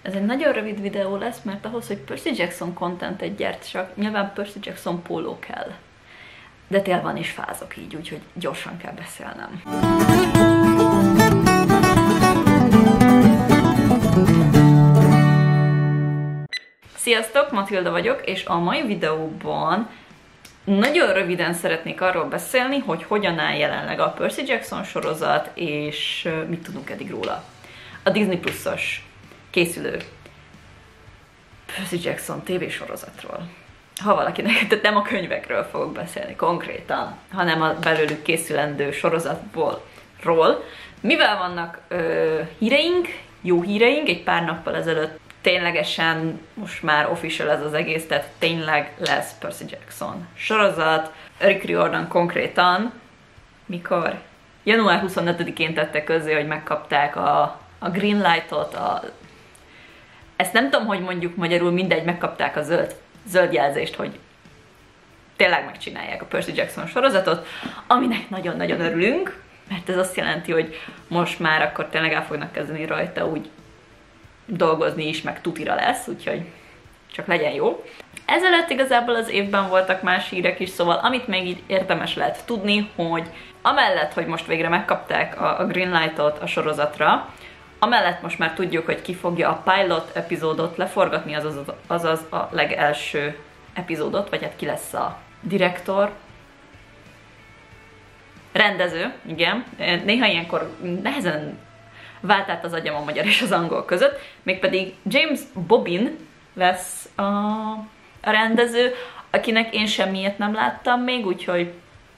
Ez egy nagyon rövid videó lesz, mert ahhoz, hogy Percy Jackson contentet gyártsak, nyilván Percy Jackson póló kell. De tél van és fázok így, úgyhogy gyorsan kell beszélnem. Sziasztok, Matilda vagyok, és a mai videóban nagyon röviden szeretnék arról beszélni, hogy hogyan áll jelenleg a Percy Jackson sorozat, és mit tudunk eddig róla. A Disney Plus-os készülő Percy Jackson tévésorozatról. Ha valakinek, tehát nem a könyvekről fogok beszélni konkrétan, hanem a belőlük készülendő sorozatból. Mivel vannak híreink, jó híreink, egy pár nappal ezelőtt ténylegesen most már official ez az egész, tehát tényleg lesz Percy Jackson sorozat. Rick Riordan konkrétan, mikor? Január 25-én tette közzé, hogy megkapták a green light-ot, ezt nem tudom, hogy mondjuk magyarul, mindegy, megkapták a zöld jelzést, hogy tényleg megcsinálják a Percy Jackson sorozatot, aminek nagyon-nagyon örülünk, mert ez azt jelenti, hogy most már akkor tényleg el fognak kezdeni rajta úgy dolgozni is, meg tutira lesz, úgyhogy csak legyen jó. Ezelőtt igazából az évben voltak más hírek is, szóval amit még így érdemes lehet tudni, hogy amellett, hogy most végre megkapták a green light-ot a sorozatra, amellett most már tudjuk, hogy ki fogja a pilot epizódot leforgatni, azaz a legelső epizódot, vagy hát ki lesz a direktor. Rendező, igen. Néha ilyenkor nehezen vált át az agyam a magyar és az angol között, mégpedig James Bobbin lesz a rendező, akinek én semmiért nem láttam még, úgyhogy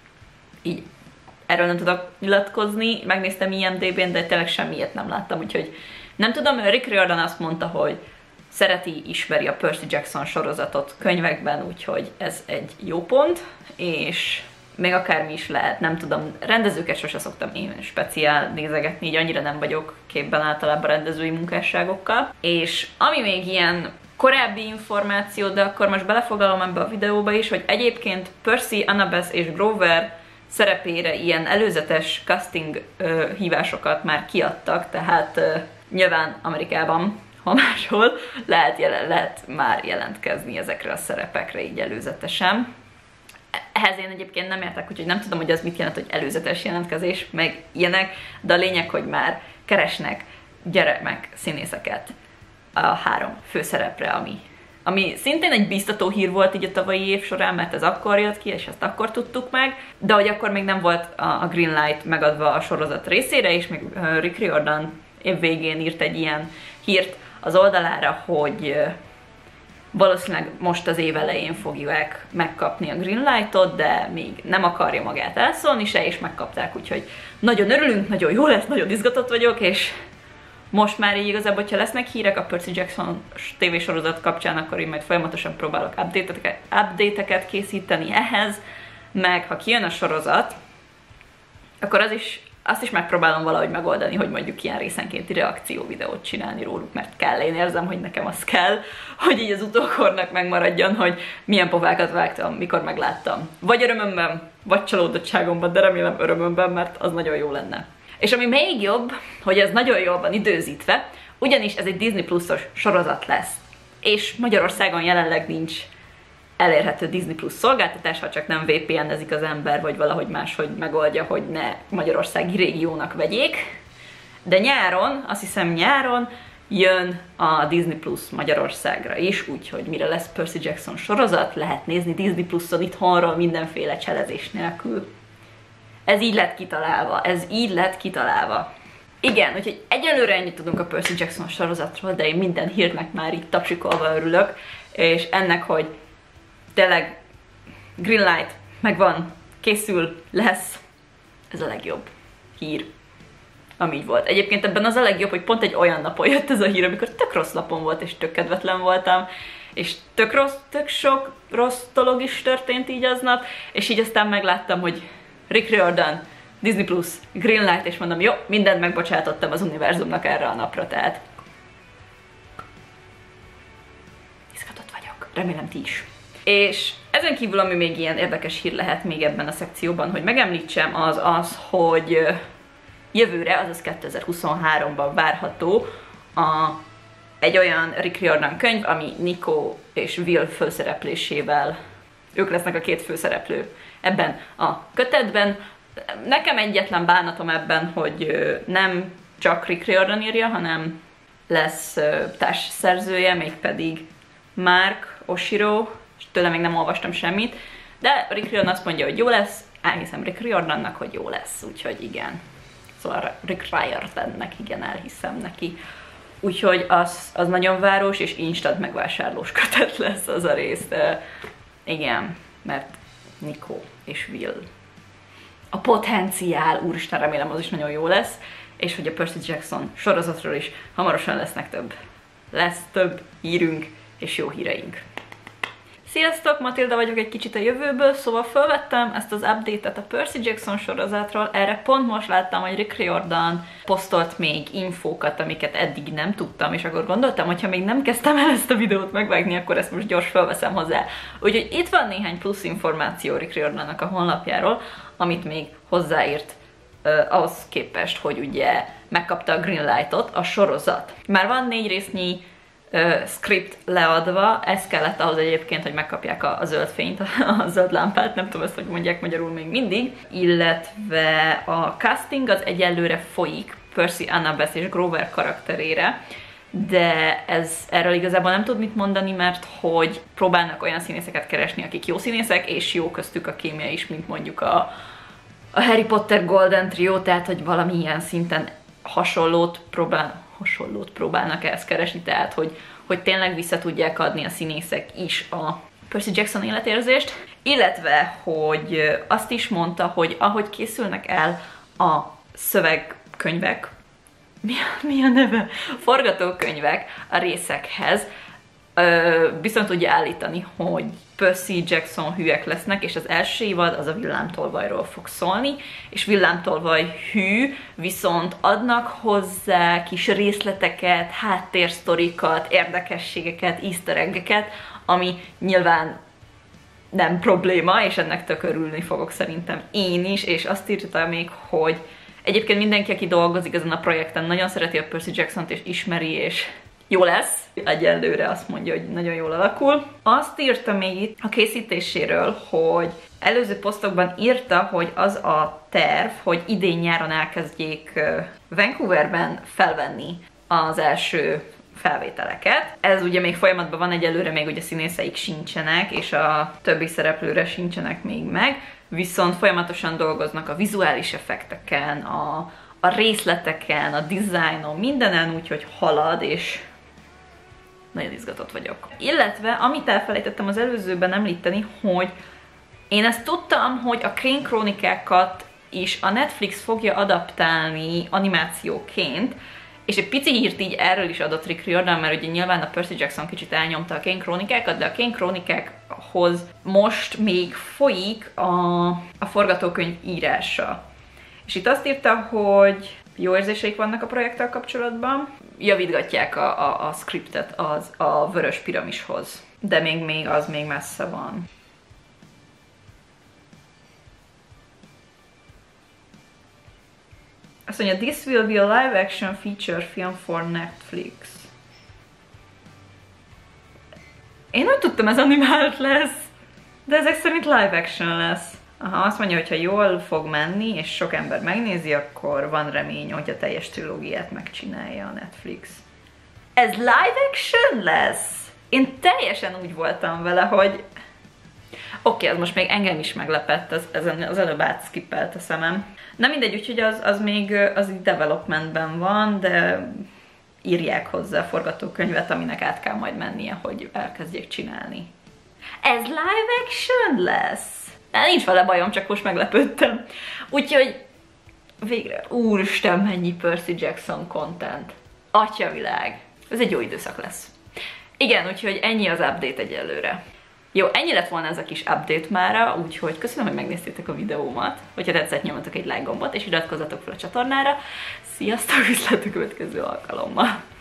így erről nem tudok nyilatkozni, megnéztem IMDb-n, de tényleg semmiért nem láttam, úgyhogy nem tudom, Rick Riordan azt mondta, hogy szereti, ismeri a Percy Jackson sorozatot könyvekben, úgyhogy ez egy jó pont, és még akármi is lehet, nem tudom, rendezőket sose szoktam én speciál nézegetni, így annyira nem vagyok képben általában rendezői munkásságokkal. És ami még ilyen korábbi információ, de akkor most belefoglalom ebbe a videóba is, hogy egyébként Percy, Annabeth és Grover szerepére ilyen előzetes casting hívásokat már kiadtak, tehát nyilván Amerikában, ha máshol, lehet már jelentkezni ezekre a szerepekre így előzetesen. Ehhez én egyébként nem értek, úgyhogy nem tudom, hogy az mit jelent, hogy előzetes jelentkezés, meg ilyenek, de a lényeg, hogy már keresnek gyermek színészeket a 3 főszerepre, ami szintén egy biztató hír volt így a tavalyi év során, mert ez akkor jött ki, és ezt akkor tudtuk meg, de hogy akkor még nem volt a green light megadva a sorozat részére, és még Rick Riordan év végén írt egy ilyen hírt az oldalára, hogy valószínűleg most az év elején fogják megkapni a green light-ot, de még nem akarja magát elszólni se, és megkapták, úgyhogy nagyon örülünk, nagyon jó lesz, nagyon izgatott vagyok, és most már így igazából, hogyha lesznek hírek a Percy Jackson tévésorozat kapcsán, akkor én majd folyamatosan próbálok update-eket készíteni ehhez, meg ha kijön a sorozat, akkor azt is megpróbálom valahogy megoldani, hogy mondjuk ilyen részenkénti reakció videót csinálni róluk, mert kell, én érzem, hogy nekem az kell, hogy így az utókornak megmaradjon, hogy milyen pofákat vágtam, mikor megláttam. Vagy örömömben, vagy csalódottságomban, de remélem örömömben, mert az nagyon jó lenne. És ami még jobb, hogy ez nagyon jól van időzítve, ugyanis ez egy Disney Plus-os sorozat lesz. És Magyarországon jelenleg nincs elérhető Disney Plus szolgáltatás, ha csak nem VPN-ezik az ember, vagy valahogy máshogy megoldja, hogy ne magyarországi régiónak vegyék. De nyáron, azt hiszem nyáron jön a Disney Plus Magyarországra is, úgyhogy mire lesz Percy Jackson sorozat, lehet nézni Disney Plus-on itthonról mindenféle cselezés nélkül. Ez így lett kitalálva. Igen, úgyhogy egyelőre ennyit tudunk a Percy Jackson sorozatról, de én minden hírnek már így tapsikolva örülök, és ennek, hogy tényleg green light megvan, készül, lesz, ez a legjobb hír, ami így volt. Egyébként ebben az a legjobb, hogy pont egy olyan napon jött ez a hír, amikor tök rossz napon volt, és tök kedvetlen voltam, és tök sok rossz dolog is történt így aznap, és így aztán megláttam, hogy Rick Riordan, Disney Plus, green light, és mondom, jó, mindent megbocsátottam az univerzumnak erre a napra, tehát izgatott vagyok, remélem ti is. És ezen kívül, ami még ilyen érdekes hír lehet még ebben a szekcióban, hogy megemlítsem, az, hogy jövőre, azaz 2023-ban várható a egy olyan Rick Riordan könyv, ami Nico és Will főszereplésével, ők lesznek a két főszereplő ebben a kötetben. Nekem egyetlen bánatom ebben, hogy nem csak Rick Riordan írja, hanem lesz társszerzője, mégpedig Mark Oshiro, és tőle még nem olvastam semmit, de Rick Riordan azt mondja, hogy jó lesz, elhiszem Rick Riordannak, hogy jó lesz, úgyhogy igen. Szóval Rick Riordannek, igen, elhiszem neki. Úgyhogy az nagyon város és instant megvásárlós kötet lesz az a rész. Igen, mert Nico és Will. A potenciál, úristen, remélem az is nagyon jó lesz, és hogy a Percy Jackson sorozatról is hamarosan lesz több hírünk és jó híreink. Sziasztok, Matilda vagyok egy kicsit a jövőből, szóval felvettem ezt az update-et a Percy Jackson sorozatról, erre pont most láttam, hogy Rick Riordan posztolt még infókat, amiket eddig nem tudtam, és akkor gondoltam, hogy ha még nem kezdtem el ezt a videót megvágni, akkor ezt most gyors felveszem hozzá. Úgyhogy itt van néhány plusz információ Rick Riordannak a honlapjáról, amit még hozzáírt ahhoz képest, hogy ugye megkapta a Greenlight-ot a sorozat. Már van 4 résznyi script leadva, ez kellett ahhoz egyébként, hogy megkapják a zöld fényt, a zöld lámpát, nem tudom ezt, hogy mondják magyarul még mindig, illetve a casting az egyelőre folyik Percy, Annabeth és Grover karakterére, de erről igazából nem tud mit mondani, mert hogy próbálnak olyan színészeket keresni, akik jó színészek, és jó köztük a kémia is, mint mondjuk a Harry Potter Golden Trio, tehát hogy valami ilyen szinten hasonlót próbálnak ezt keresni, tehát hogy tényleg vissza tudják adni a színészek is a Percy Jackson életérzést, illetve hogy azt is mondta, hogy ahogy készülnek el a szövegkönyvek, mi a neve? Forgatókönyvek a részekhez, viszont tudja állítani, hogy Percy Jackson hűek lesznek, és az első évad az a villámtolvajról fog szólni, és villámtolvaj hű, viszont adnak hozzá kis részleteket, háttérsztorikat, érdekességeket, easter egg-eket, ami nyilván nem probléma, és ennek tök örülni fogok szerintem én is, és azt írta még, hogy egyébként mindenki, aki dolgozik ezen a projekten, nagyon szereti a Percy Jacksont, és ismeri, és jó lesz. Egyelőre azt mondja, hogy nagyon jól alakul. Azt írta még itt a készítéséről, hogy előző posztokban írta, hogy az a terv, hogy idén nyáron elkezdjék Vancouverben felvenni az első felvételeket. Ez ugye még folyamatban van, egyelőre még ugye színészeik sincsenek, és a többi szereplőre sincsenek még meg, viszont folyamatosan dolgoznak a vizuális effekteken, a részleteken, a dizájnon, mindenen, úgyhogy halad, és nagyon izgatott vagyok. Illetve, amit elfelejtettem az előzőben említeni, hogy én ezt tudtam, hogy a Crane krónikákat is a Netflix fogja adaptálni animációként, és egy pici hírt így erről is adott Rick Riordan, mert ugye nyilván a Percy Jackson kicsit elnyomta a Crane krónikákat, de a Crane krónikákhoz most még folyik a forgatókönyv írása. És itt azt írta, hogy jó érzéseik vannak a projekttel kapcsolatban, javítgatják a scriptet a Vörös Piramishoz, de még az még messze van. Azt mondja, this will be a live action feature film for Netflix. Én úgy tudtam, ez animált lesz, de ezek szerint live action lesz. Aha, azt mondja, hogy ha jól fog menni, és sok ember megnézi, akkor van remény, hogy a teljes trilógiát megcsinálja a Netflix. Ez live action lesz? Én teljesen úgy voltam vele, hogy oké, az most még engem is meglepett, az előbb átskippelt a szemem. Na mindegy, úgyhogy az még az így developmentben van, de írják hozzá a forgatókönyvet, aminek át kell majd mennie, hogy elkezdjék csinálni. Ez live action lesz? Nincs vele bajom, csak most meglepődtem. Úgyhogy végre, úristen, mennyi Percy Jackson content. Atyavilág. Ez egy jó időszak lesz. Igen, úgyhogy ennyi az update egyelőre. Jó, ennyi lett volna ez a kis update mára, úgyhogy köszönöm, hogy megnéztétek a videómat. Hogyha tetszett, nyomjatok egy like gombot, és iratkozzatok fel a csatornára. Sziasztok, viszlát a következő alkalommal!